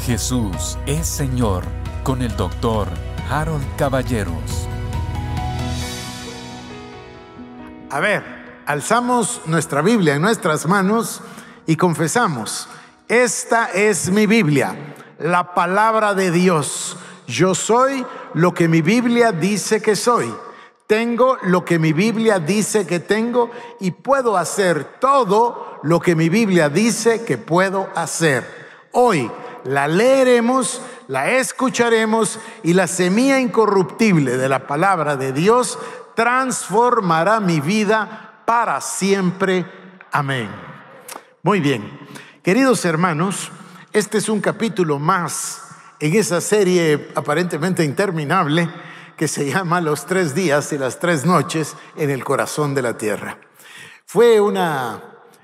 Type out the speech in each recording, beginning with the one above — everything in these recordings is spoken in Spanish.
Jesús es Señor con el Dr. Harold Caballeros. A ver, alzamos nuestra Biblia en nuestras manos y confesamos: esta es mi Biblia, la palabra de Dios. Yo soy lo que mi Biblia dice que soy. Tengo lo que mi Biblia dice que tengo y puedo hacer todo lo que mi Biblia dice que puedo hacer. Hoy la leeremos, la escucharemos y la semilla incorruptible de la palabra de Dios transformará mi vida para siempre. Amén. Muy bien, queridos hermanos, este es un capítulo más en esa serie aparentemente interminable que se llama Los 3 días y las 3 noches en el corazón de la tierra. Fue una,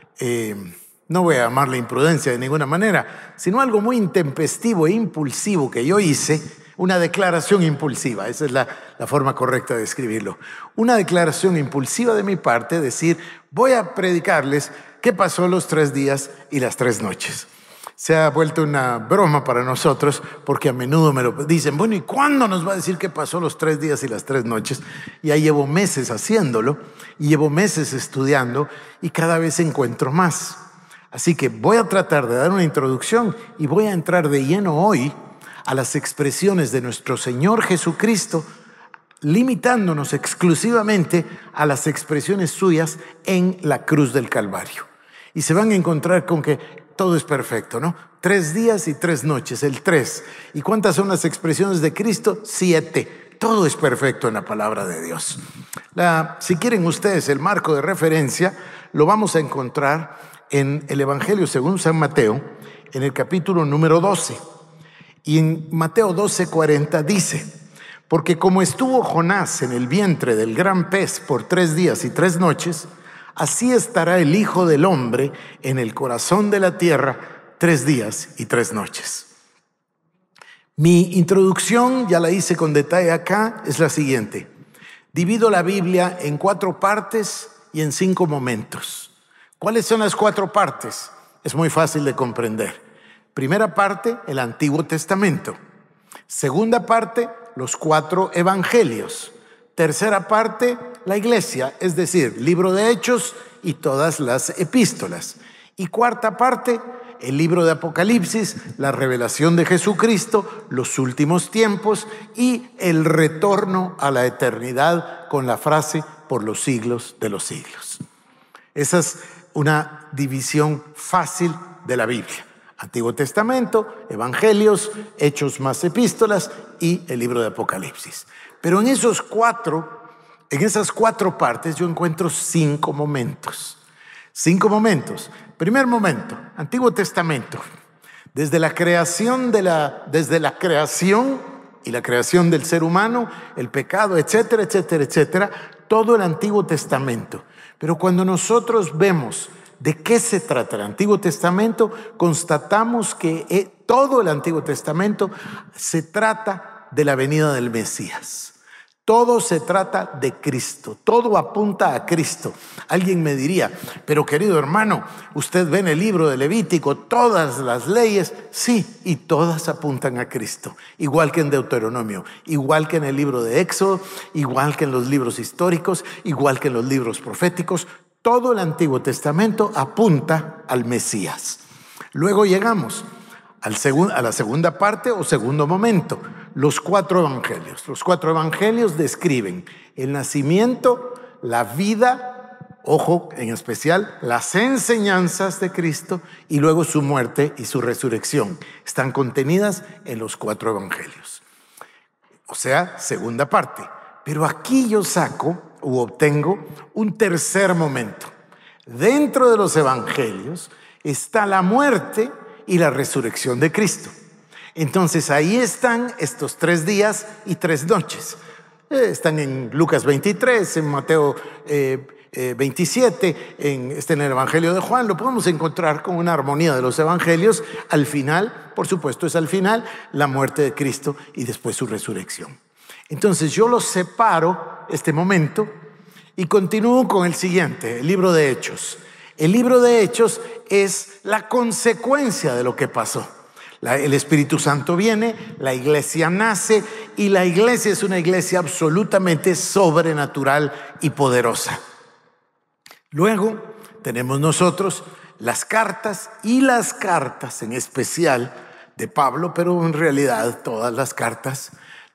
no voy a llamarle imprudencia de ninguna manera, sino algo muy intempestivo e impulsivo que yo hice, una declaración impulsiva, esa es la forma correcta de escribirlo. Una declaración impulsiva de mi parte, decir, voy a predicarles qué pasó los 3 días y las 3 noches. Se ha vuelto una broma para nosotros porque a menudo me lo dicen, bueno, ¿y cuándo nos va a decir qué pasó los 3 días y las 3 noches? Ya llevo meses haciéndolo y llevo meses estudiando y cada vez encuentro más. Así que voy a tratar de dar una introducción y voy a entrar de lleno hoy a las expresiones de nuestro Señor Jesucristo, limitándonos exclusivamente a las expresiones suyas en la cruz del Calvario. Y se van a encontrar con que todo es perfecto, ¿no? 3 días y 3 noches, el 3. ¿Y cuántas son las expresiones de Cristo? 7. Todo es perfecto en la palabra de Dios. Si quieren ustedes el marco de referencia, lo vamos a encontrar en el Evangelio según San Mateo, en el capítulo número 12. Y en Mateo 12:40 dice: porque como estuvo Jonás en el vientre del gran pez por 3 días y 3 noches, así estará el Hijo del Hombre en el corazón de la tierra 3 días y 3 noches. Mi introducción, ya la hice con detalle acá, es la siguiente. Divido la Biblia en 4 partes y en 5 momentos. ¿Cuáles son las 4 partes? Es muy fácil de comprender. Primera parte, el Antiguo Testamento. Segunda parte, los 4 evangelios. Tercera parte, la iglesia, es decir, libro de Hechos y todas las epístolas. Y cuarta parte, el libro de Apocalipsis, la revelación de Jesucristo, los últimos tiempos y el retorno a la eternidad con la frase por los siglos de los siglos. Esa es una división fácil de la Biblia. Antiguo Testamento, evangelios, Hechos más epístolas y el libro de Apocalipsis. Pero en esas 4 partes yo encuentro 5 momentos. 5 momentos. Primer momento, Antiguo Testamento. Desde la creación y la creación del ser humano, el pecado, etcétera, etcétera, etcétera, todo el Antiguo Testamento. Pero cuando nosotros vemos ¿de qué se trata el Antiguo Testamento? Constatamos que todo el Antiguo Testamento se trata de la venida del Mesías. Todo se trata de Cristo, todo apunta a Cristo. Alguien me diría, pero querido hermano, usted ve en el libro de Levítico todas las leyes. Sí, y todas apuntan a Cristo, igual que en Deuteronomio, igual que en el libro de Éxodo, igual que en los libros históricos, igual que en los libros proféticos. Todo el Testamento apunta al Mesías. Luego llegamos a la segunda parte o segundo momento, los 4 evangelios. Los 4 evangelios describen el nacimiento, la vida, ojo, en especial, las enseñanzas de Cristo y luego su muerte y su resurrección. Están contenidas en los 4 evangelios. O sea, segunda parte. Pero aquí yo saco u obtengo un tercer momento. Dentro de los evangelios está la muerte y la resurrección de Cristo. Entonces ahí están estos 3 días y 3 noches. Están en Lucas 23, en Mateo 27, en el Evangelio de Juan. Lo podemos encontrar con una armonía de los evangelios. Al final, por supuesto, es al final la muerte de Cristo y después su resurrección. Entonces yo los separo este momento y continúo con el siguiente, el libro de Hechos. El libro de Hechos es la consecuencia de lo que pasó. El Espíritu Santo viene, la iglesia nace y la iglesia es una iglesia absolutamente sobrenatural y poderosa. Luego tenemos nosotros las cartas, y las cartas en especial de Pablo, pero en realidad todas las cartas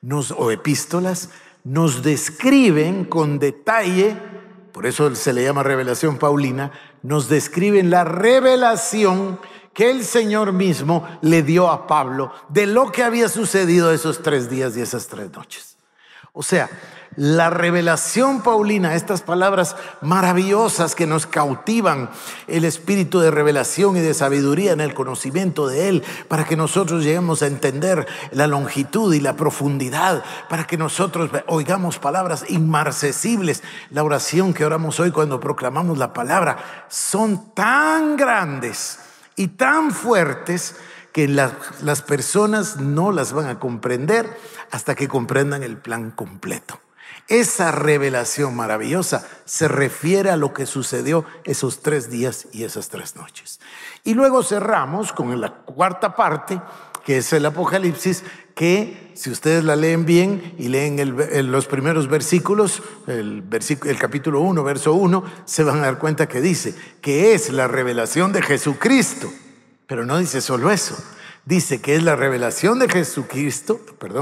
o epístolas nos describen con detalle, por eso se le llama revelación paulina, nos describen la revelación que el Señor mismo le dio a Pablo de lo que había sucedido esos 3 días y esas 3 noches. O sea, la revelación paulina, estas palabras maravillosas que nos cautivan el espíritu de revelación y de sabiduría en el conocimiento de Él, para que nosotros lleguemos a entender la longitud y la profundidad, para que nosotros oigamos palabras inmarcesibles. La oración que oramos hoy cuando proclamamos la palabra son tan grandes y tan fuertes que las personas no las van a comprender hasta que comprendan el plan completo. Esa revelación maravillosa se refiere a lo que sucedió esos 3 días y esas 3 noches. Y luego cerramos con la cuarta parte, que es el Apocalipsis, que si ustedes la leen bien y leen los primeros versículos, el capítulo 1, verso 1, se van a dar cuenta que dice que es la revelación de Jesucristo. Pero no dice solo eso, dice que es la revelación de Jesucristo,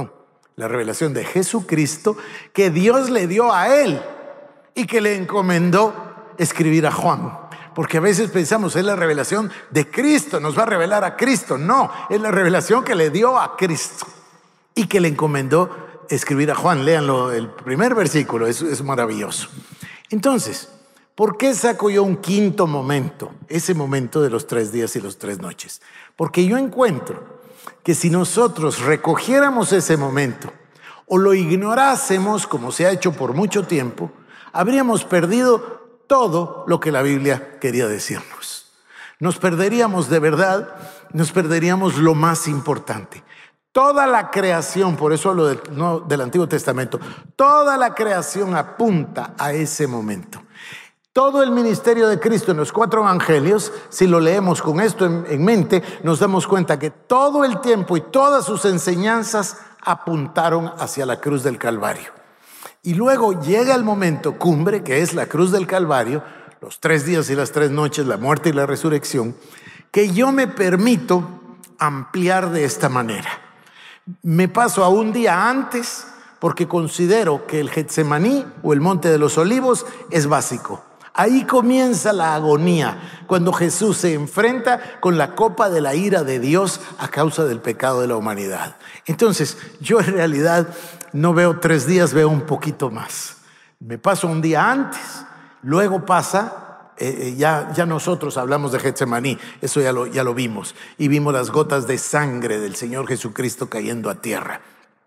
la revelación de Jesucristo que Dios le dio a Él y que le encomendó escribir a Juan. Porque a veces pensamos, es la revelación de Cristo, nos va a revelar a Cristo. No, es la revelación que le dio a Cristo y que le encomendó escribir a Juan. Léanlo, el primer versículo, es maravilloso. Entonces, ¿por qué saco yo un quinto momento? Ese momento de los 3 días y los 3 noches. Porque yo encuentro que si nosotros recogiéramos ese momento o lo ignorásemos, como se ha hecho por mucho tiempo, habríamos perdido todo lo que la Biblia quería decirnos. Nos perderíamos de verdad, nos perderíamos lo más importante. Toda la creación, por eso hablo del Antiguo Testamento, toda la creación apunta a ese momento. Todo el ministerio de Cristo en los 4 evangelios, si lo leemos con esto en mente, nos damos cuenta que todo el tiempo y todas sus enseñanzas apuntaron hacia la cruz del Calvario. Y luego llega el momento cumbre, que es la cruz del Calvario, los 3 días y las 3 noches, la muerte y la resurrección, que yo me permito ampliar de esta manera. Me paso a un día antes porque considero que el Getsemaní o el Monte de los Olivos es básico. Ahí comienza la agonía, cuando Jesús se enfrenta con la copa de la ira de Dios a causa del pecado de la humanidad. Entonces, yo en realidad no veo 3 días, veo un poquito más. Me paso un día antes, luego pasa, ya nosotros hablamos de Getsemaní, eso ya lo vimos, y vimos las gotas de sangre del Señor Jesucristo cayendo a tierra.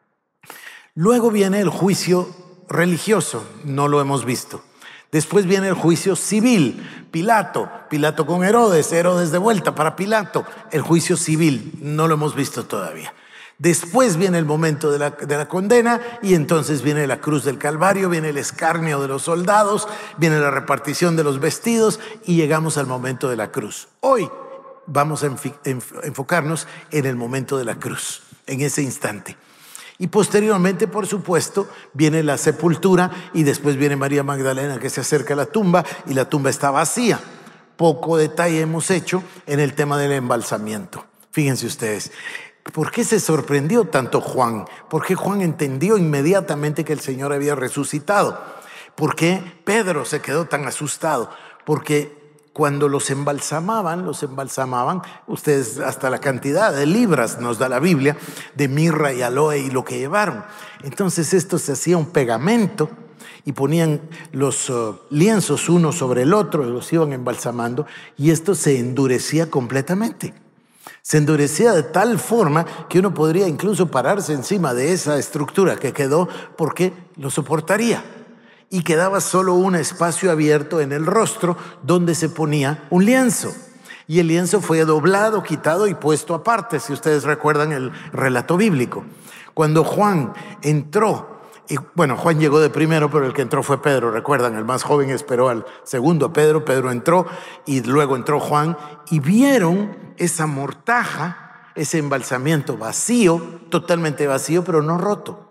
Luego viene el juicio religioso, no lo hemos visto. Después viene el juicio civil, Pilato con Herodes de vuelta para Pilato, el juicio civil, no lo hemos visto todavía. Después viene el momento de la condena y entonces viene la cruz del Calvario, viene el escarnio de los soldados, viene la repartición de los vestidos y llegamos al momento de la cruz. Hoy vamos a enfocarnos en el momento de la cruz, en ese instante. Y posteriormente, por supuesto, viene la sepultura y después viene María Magdalena que se acerca a la tumba y la tumba está vacía. Poco detalle hemos hecho en el tema del embalsamiento. Fíjense ustedes, ¿por qué se sorprendió tanto Juan? ¿Por qué Juan entendió inmediatamente que el Señor había resucitado? ¿Por qué Pedro se quedó tan asustado? Porque cuando los embalsamaban, ustedes hasta la cantidad de libras nos da la Biblia, de mirra y aloe y lo que llevaron. Entonces esto se hacía un pegamento y ponían los lienzos uno sobre el otro y los iban embalsamando y esto se endurecía completamente. Se endurecía de tal forma que uno podría incluso pararse encima de esa estructura que quedó porque lo soportaría. Y quedaba solo un espacio abierto en el rostro donde se ponía un lienzo. Y el lienzo fue doblado, quitado y puesto aparte, si ustedes recuerdan el relato bíblico. Cuando Juan entró, Juan llegó de primero, pero el que entró fue Pedro, recuerdan, el más joven esperó al segundo Pedro entró y luego entró Juan y vieron esa mortaja ese embalsamiento vacío, totalmente vacío, pero no roto,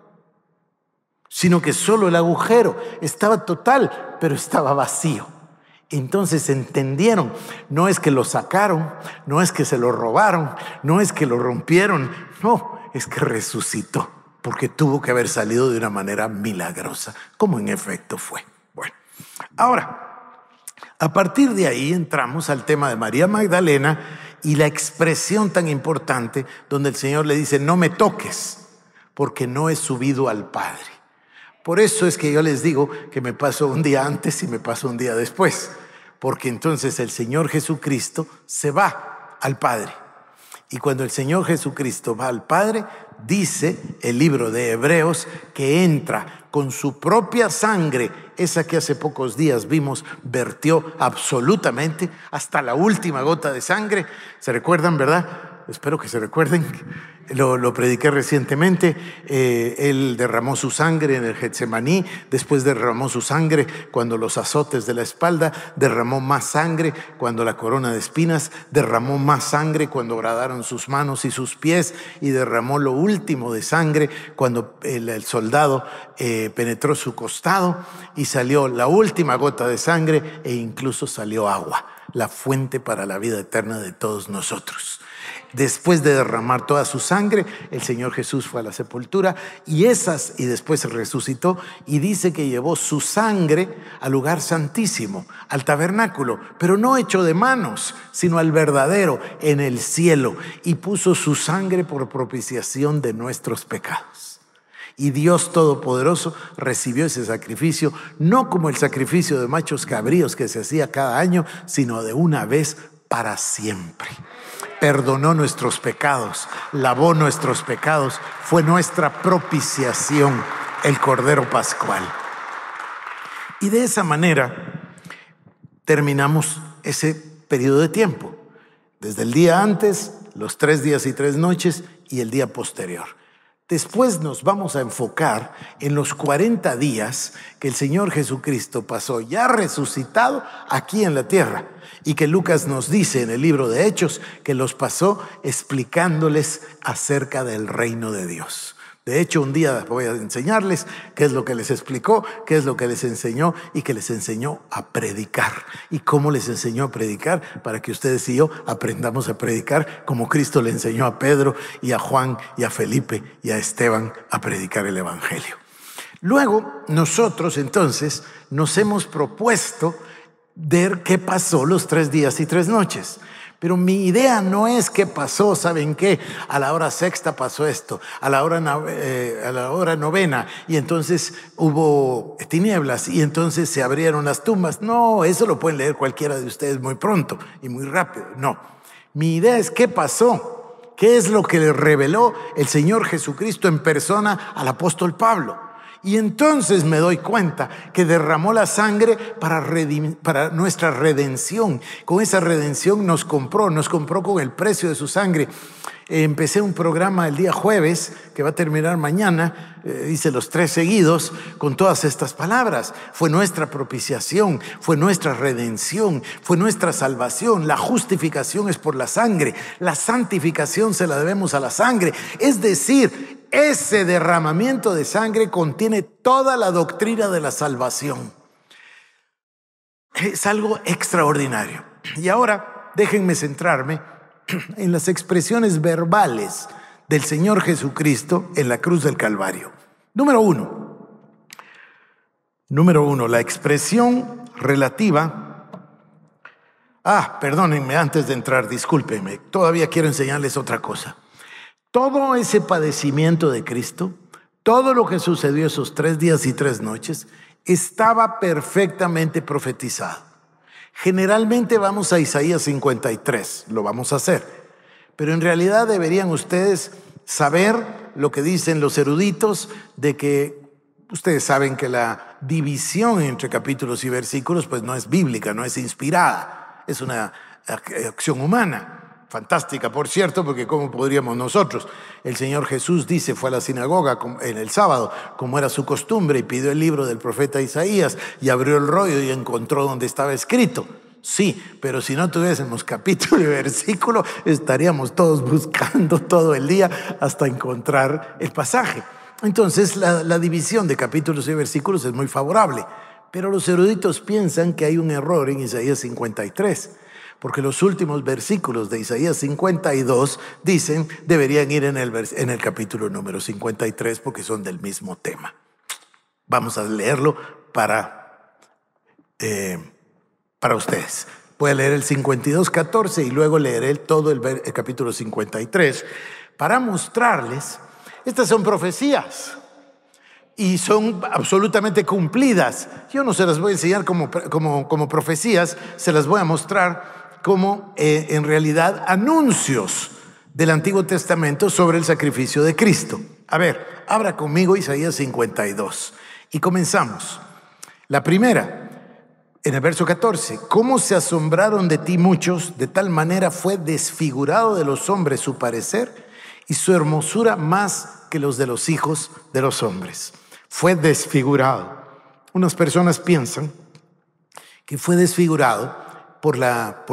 sino que solo el agujero estaba total, pero estaba vacío. Entonces entendieron, no es que lo sacaron, no es que se lo robaron, no es que lo rompieron, no, es que resucitó, porque tuvo que haber salido de una manera milagrosa, como en efecto fue. Bueno, ahora, a partir de ahí entramos al tema de María Magdalena y la expresión tan importante donde el Señor le dice, no me toques, porque no he subido al Padre. Por eso es que yo les digo que me paso un día antes y me paso un día después, porque entonces el Señor Jesucristo se va al Padre. Y cuando el Señor Jesucristo va al Padre, dice el libro de Hebreos que entra con su propia sangre, esa que hace pocos días vimos, vertió absolutamente hasta la última gota de sangre. ¿Se recuerdan, verdad? Espero que se recuerden. Lo prediqué recientemente. Él derramó su sangre en el Getsemaní, después derramó su sangre cuando los azotes de la espalda, derramó más sangre cuando la corona de espinas, derramó más sangre cuando horadaron sus manos y sus pies, y derramó lo último de sangre cuando el soldado penetró su costado y salió la última gota de sangre e incluso salió agua, la fuente para la vida eterna de todos nosotros. Después de derramar toda su sangre, el Señor Jesús fue a la sepultura y después resucitó, y dice que llevó su sangre al lugar santísimo, al tabernáculo, pero no hecho de manos, sino al verdadero, en el cielo, y puso su sangre por propiciación de nuestros pecados. Y Dios Todopoderoso recibió ese sacrificio, no como el sacrificio de machos cabríos que se hacía cada año, sino de una vez para siempre. Perdonó nuestros pecados, lavó nuestros pecados, fue nuestra propiciación, el Cordero Pascual. Y de esa manera terminamos ese periodo de tiempo, desde el día antes, los 3 días y 3 noches y el día posterior. Después nos vamos a enfocar en los 40 días que el Señor Jesucristo pasó ya resucitado aquí en la tierra, y que Lucas nos dice en el libro de Hechos que los pasó explicándoles acerca del reino de Dios. De hecho, un día voy a enseñarles qué es lo que les explicó, qué es lo que les enseñó, y que les enseñó a predicar. Y cómo les enseñó a predicar, para que ustedes y yo aprendamos a predicar como Cristo le enseñó a Pedro y a Juan y a Felipe y a Esteban a predicar el evangelio. Luego, nosotros entonces nos hemos propuesto ver qué pasó los 3 días y 3 noches. Pero mi idea no es qué pasó, ¿saben qué? A la hora sexta pasó esto, a la hora novena, y entonces hubo tinieblas, y entonces se abrieron las tumbas. No, eso lo pueden leer cualquiera de ustedes muy pronto y muy rápido. No, mi idea es qué pasó, qué es lo que le reveló el Señor Jesucristo en persona al apóstol Pablo. Y entonces me doy cuenta que derramó la sangre para nuestra redención. Con esa redención nos compró con el precio de su sangre. Empecé un programa el día jueves, que va a terminar mañana, hice los 3 seguidos, con todas estas palabras. Fue nuestra propiciación, fue nuestra redención, fue nuestra salvación. La justificación es por la sangre, la santificación se la debemos a la sangre. Es decir, ese derramamiento de sangre contiene toda la doctrina de la salvación. Es algo extraordinario. Y ahora déjenme centrarme en las expresiones verbales del Señor Jesucristo en la cruz del Calvario. Número uno, la expresión relativa. Perdónenme, antes de entrar, discúlpenme, todavía quiero enseñarles otra cosa. Todo ese padecimiento de Cristo, todo lo que sucedió esos 3 días y 3 noches, estaba perfectamente profetizado. Generalmente vamos a Isaías 53, lo vamos a hacer, pero en realidad deberían ustedes saber lo que dicen los eruditos, de que ustedes saben que la división entre capítulos y versículos pues no es bíblica, no es inspirada, es una acción humana. Fantástica, por cierto, porque ¿cómo podríamos nosotros? El Señor Jesús dice, fue a la sinagoga en el sábado, como era su costumbre, y pidió el libro del profeta Isaías, y abrió el rollo y encontró donde estaba escrito. Sí, pero si no tuviésemos capítulo y versículo, estaríamos todos buscando todo el día hasta encontrar el pasaje. Entonces, la división de capítulos y versículos es muy favorable, pero los eruditos piensan que hay un error en Isaías 53, porque los últimos versículos de Isaías 52 dicen deberían ir en el capítulo número 53 porque son del mismo tema. Vamos a leerlo para ustedes. Voy a leer el 52:14 y luego leeré todo el capítulo 53 para mostrarles. Estas son profecías y son absolutamente cumplidas. Yo no se las voy a enseñar como profecías, se las voy a mostrar como en realidad anuncios del Antiguo Testamento sobre el sacrificio de Cristo. A ver, abra conmigo Isaías 52 y comenzamos. La primera, en el verso 14, ¿cómo se asombraron de ti muchos? De tal manera fue desfigurado de los hombres su parecer y su hermosura más que los de los hijos de los hombres. Fue desfigurado. Unas personas piensan que fue desfigurado por la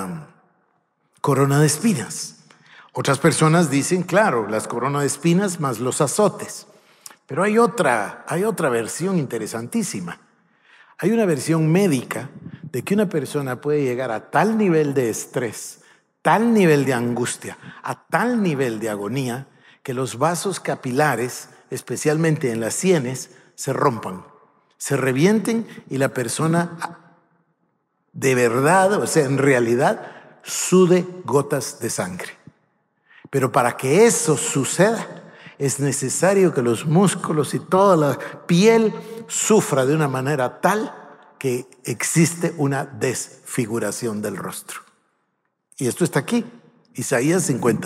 corona de espinas. Otras personas dicen, claro, las coronas de espinas más los azotes. Pero hay otra versión interesantísima. Hay una versión médica de que una persona puede llegar a tal nivel de estrés, tal nivel de angustia, a tal nivel de agonía, que los vasos capilares, especialmente en las sienes, se rompan, se revienten y la persona de verdad, o sea, en realidad, sude gotas de sangre. Pero para que eso suceda, es necesario que los músculos y toda la piel sufra de una manera tal que existe una desfiguración del rostro. Y esto está aquí, Isaías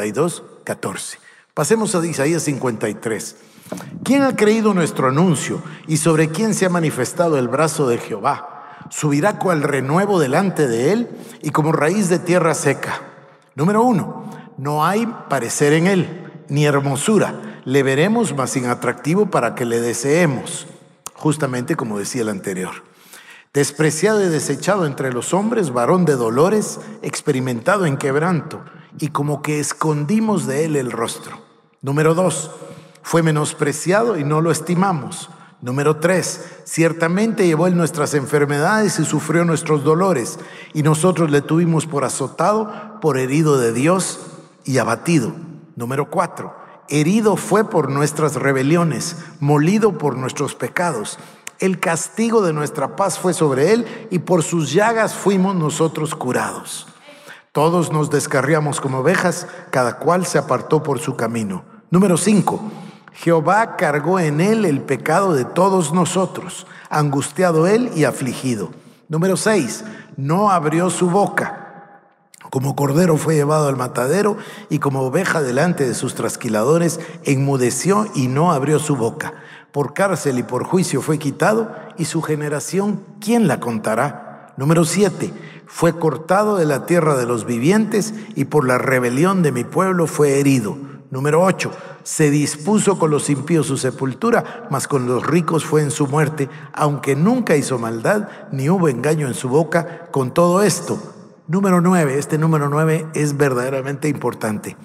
52:14. Pasemos a Isaías 53. ¿Quién ha creído nuestro anuncio y sobre quién se ha manifestado el brazo de Jehová? Subirá cual renuevo delante de él y como raíz de tierra seca. Número 1, no hay parecer en él, ni hermosura. Le veremos, mas sin atractivo para que le deseemos. Justamente como decía el anterior. Despreciado y desechado entre los hombres, varón de dolores, experimentado en quebranto, y como que escondimos de él el rostro. Número 2, fue menospreciado y no lo estimamos. Número 3, ciertamente llevó él nuestras enfermedades y sufrió nuestros dolores, y nosotros le tuvimos por azotado, por herido de Dios y abatido. Número 4, herido fue por nuestras rebeliones, molido por nuestros pecados. El castigo de nuestra paz fue sobre él, y por sus llagas fuimos nosotros curados. Todos nos descarriamos como ovejas, cada cual se apartó por su camino. Número 5, Jehová cargó en él el pecado de todos nosotros, angustiado él y afligido. Número 6, no abrió su boca. Como cordero fue llevado al matadero, y como oveja delante de sus trasquiladores, enmudeció y no abrió su boca. Por cárcel y por juicio fue quitado, y su generación, ¿quién la contará? Número 7, fue cortado de la tierra de los vivientes, y por la rebelión de mi pueblo fue herido. Número 8, se dispuso con los impíos su sepultura, mas con los ricos fue en su muerte, aunque nunca hizo maldad, ni hubo engaño en su boca. Con todo esto, número 9, este número 9 es verdaderamente importante.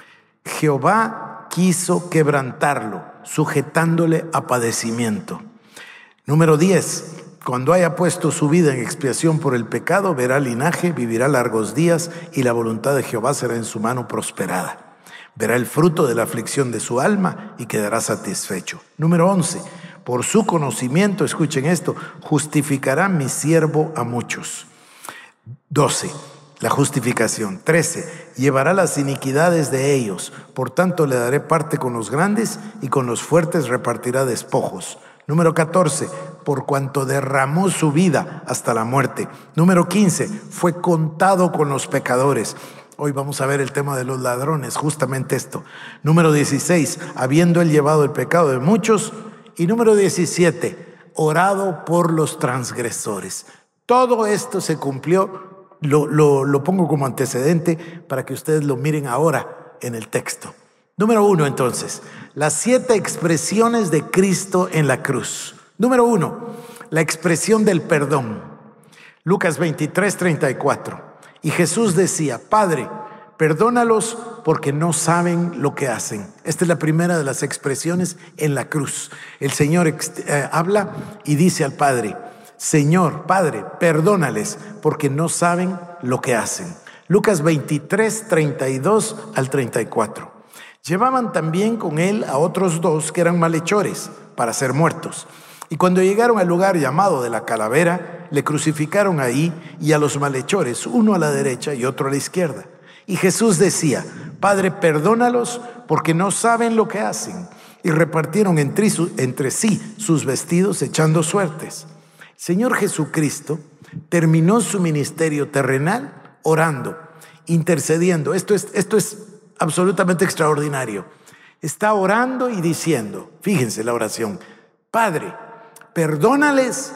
Jehová quiso quebrantarlo, sujetándole a padecimiento. Número 10, cuando haya puesto su vida en expiación por el pecado, verá linaje, vivirá largos días, y la voluntad de Jehová será en su mano prosperada. Verá el fruto de la aflicción de su alma y quedará satisfecho. Número 11, por su conocimiento, escuchen esto, justificará mi siervo a muchos. 12, la justificación. 13, llevará las iniquidades de ellos, por tanto le daré parte con los grandes, y con los fuertes repartirá despojos. Número 14, por cuanto derramó su vida hasta la muerte. Número 15, fue contado con los pecadores. Hoy vamos a ver el tema de los ladrones, justamente esto. Número 16, habiendo él llevado el pecado de muchos. Y número 17, orado por los transgresores. Todo esto se cumplió, lo pongo como antecedente para que ustedes lo miren ahora en el texto. Número 1, entonces, las 7 expresiones de Cristo en la cruz. Número 1, la expresión del perdón. Lucas 23:34. Y Jesús decía: Padre, perdónalos porque no saben lo que hacen. Esta es la primera de las expresiones en la cruz. El Señor habla y dice al Padre: Señor, Padre, perdónales porque no saben lo que hacen. Lucas 23:32 al 34. Llevaban también con él a otros dos que eran malhechores para ser muertos. Y cuando llegaron al lugar llamado de la Calavera, le crucificaron ahí y a los malhechores, uno a la derecha y otro a la izquierda. Y Jesús decía: Padre, perdónalos porque no saben lo que hacen. Y repartieron entre sí sus vestidos echando suertes. Señor Jesucristo terminó su ministerio terrenal orando, intercediendo. Esto es absolutamente extraordinario. Está orando y diciendo, fíjense la oración: Padre, perdónalos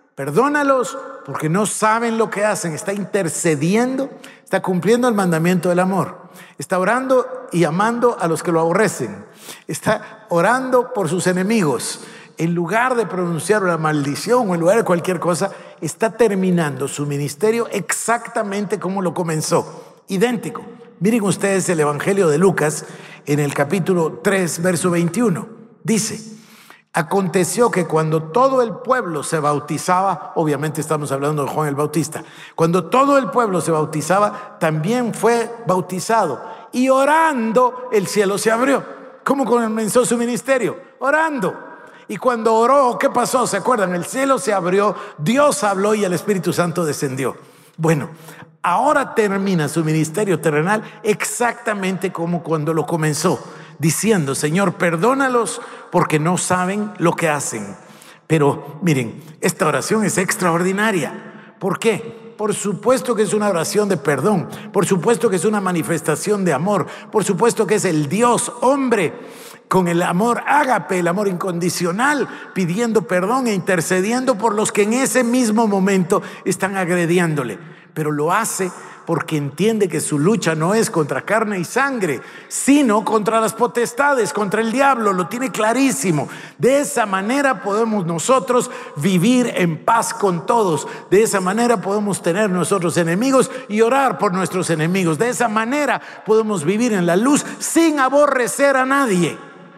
porque no saben lo que hacen. Está intercediendo, está cumpliendo el mandamiento del amor. Está orando y amando a los que lo aborrecen. Está orando por sus enemigos. En lugar de pronunciar una maldición o en lugar de cualquier cosa, está terminando su ministerio exactamente como lo comenzó. Idéntico. Miren ustedes el Evangelio de Lucas en el capítulo 3, verso 21. Dice: aconteció que cuando todo el pueblo se bautizaba, obviamente estamos hablando de Juan el Bautista, cuando todo el pueblo se bautizaba, también fue bautizado. Y orando, el cielo se abrió. ¿Cómo comenzó su ministerio? Orando. Y cuando oró, ¿qué pasó? ¿Se acuerdan? El cielo se abrió, Dios habló y el Espíritu Santo descendió. Bueno, ahora termina su ministerio terrenal exactamente como cuando lo comenzó, diciendo: Señor, perdónalos porque no saben lo que hacen. Pero miren, esta oración es extraordinaria. ¿Por qué? Por supuesto que es una oración de perdón, por supuesto que es una manifestación de amor, por supuesto que es el Dios hombre con el amor ágape, el amor incondicional, pidiendo perdón e intercediendo por los que en ese mismo momento están agrediéndole. Pero lo hace porque entiende que su lucha no es contra carne y sangre, sino contra las potestades, contra el diablo. Lo tiene clarísimo. De esa manera podemos nosotros vivir en paz con todos. De esa manera podemos tener nuestros enemigos y orar por nuestros enemigos. De esa manera podemos vivir en la luz sin aborrecer a nadie.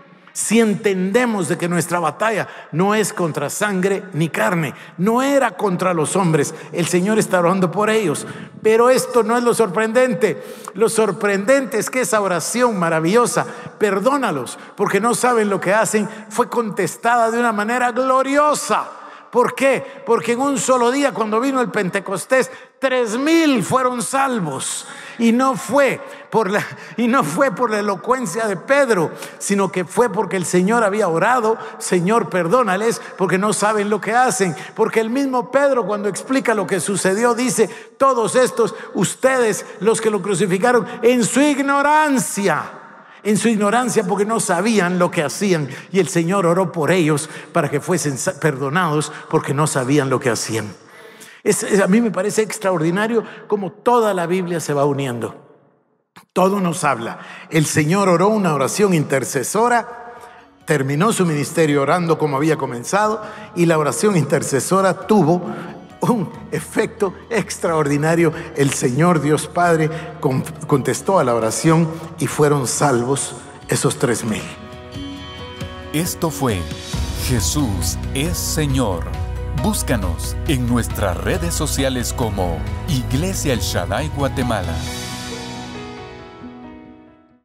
Si entendemos de que nuestra batalla no es contra sangre ni carne, no era contra los hombres, el Señor está orando por ellos. Pero esto no es lo sorprendente. Lo sorprendente es que esa oración maravillosa, perdónalos porque no saben lo que hacen, fue contestada de una manera gloriosa. ¿Por qué? Porque en un solo día, cuando vino el Pentecostés, 3,000 fueron salvos. Y no fue por la elocuencia de Pedro, sino que fue porque el Señor había orado: Señor, perdónales porque no saben lo que hacen. Porque el mismo Pedro, cuando explica lo que sucedió, dice: todos estos, ustedes los que lo crucificaron, en su ignorancia, porque no sabían lo que hacían. Y el Señor oró por ellos para que fuesen perdonados porque no sabían lo que hacían. A mí me parece extraordinario cómo toda la Biblia se va uniendo. Todo nos habla. El Señor oró una oración intercesora, terminó su ministerio orando como había comenzado, y la oración intercesora tuvo un efecto extraordinario. El Señor Dios Padre contestó a la oración y fueron salvos esos 3,000. Esto fue Jesús es Señor. Búscanos en nuestras redes sociales como Iglesia El Shaddai Guatemala.